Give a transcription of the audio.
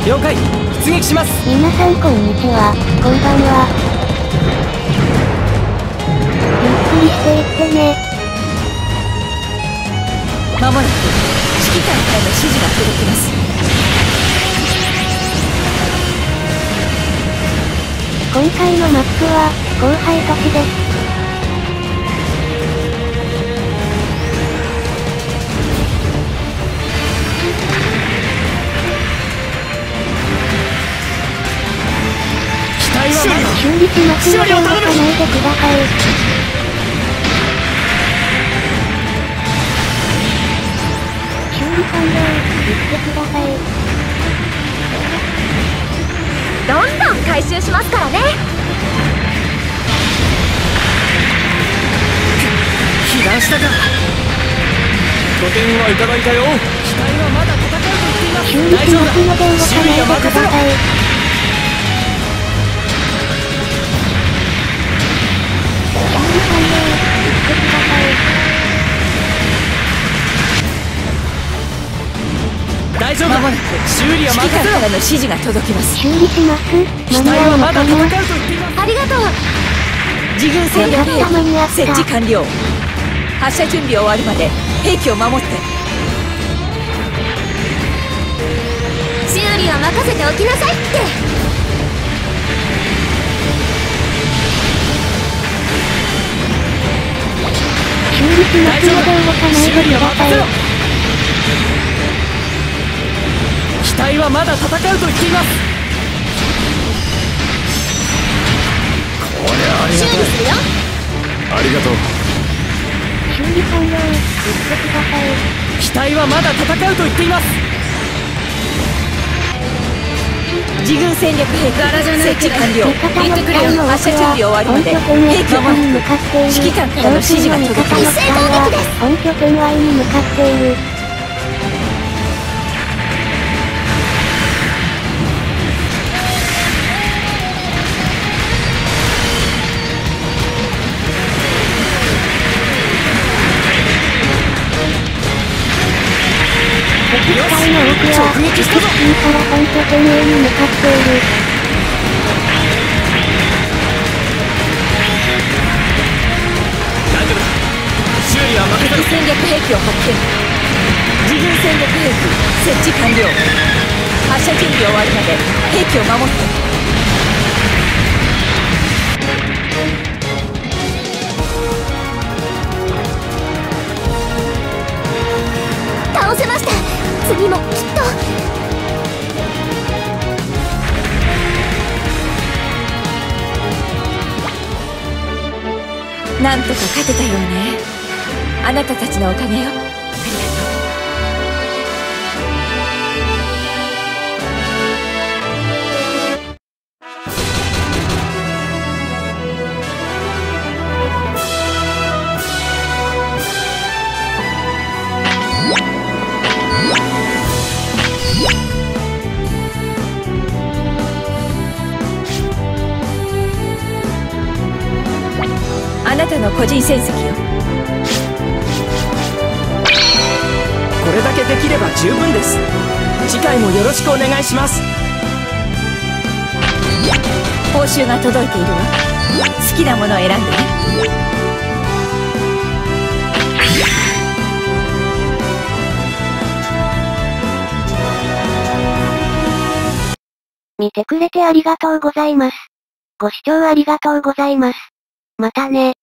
了解。出撃します。 皆さんこんにちは、こんばんは。ゆっくりしていってね。 まもなく指揮官からの指示が届きます。 今回のマップは荒廃都市です。修理しますので動かないでください。修理完了、言ってください。 どんどん回収しますからね。 被弾したか。拠点はいただいたよ。機体はまだ戦うと言っています。 修理しますので動かないでください。 大丈夫だ。まもなく修理は指揮官からの指示が届きます。 修理します。 機体はまだ戦うと言っています。 ありがとう。 自軍戦略兵器設置完了。発射準備終わるまで兵器を守って。 修理は任せておきなさいって。 修理しますので動かないでください。 機体はまだ戦うと言っています。これはありがたい。 修理するよ。 ありがとう。 修理完了、言ってください。 機体はまだ戦うと言っています。 自軍戦略兵器設置完了。 言ってくれよ。 発射準備終わるまで兵器を守って。指揮官からの指示が届きます。 本拠点 Y に向かっている。敵機体の多くは敵地から本拠点 A に向かっている。 大丈夫だ。修理は任せろ。 戦略兵器を発見。自軍戦略兵器設置完了。発射準備終わるまで兵器を守って。 倒せました。次もきっと。 なんとか勝てたようね。あなたたちのおかげよ。ありがとう。あなたの個人戦績よ。 これだけできれば十分です。次回もよろしくお願いします。 報酬が届いているわ。好きなものを選んでね。 見てくれてありがとうございます。ご視聴ありがとうございます。またね。